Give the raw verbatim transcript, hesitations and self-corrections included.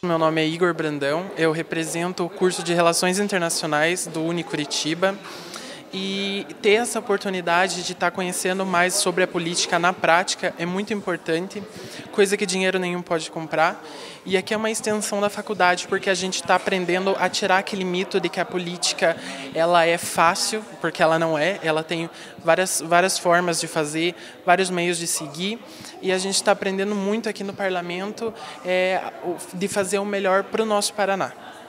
Meu nome é Igor Brandão, eu represento o curso de Relações Internacionais do Unicuritiba e ter essa oportunidade de estar conhecendo mais sobre a política na prática é muito importante, coisa que dinheiro nenhum pode comprar. E aqui é uma extensão da faculdade, porque a gente está aprendendo a tirar aquele mito de que a política ela é fácil, porque ela não é, ela tem várias, várias formas de fazer, vários meios de seguir, e a gente está aprendendo muito aqui no parlamento é, de fazer o melhor para o nosso Paraná.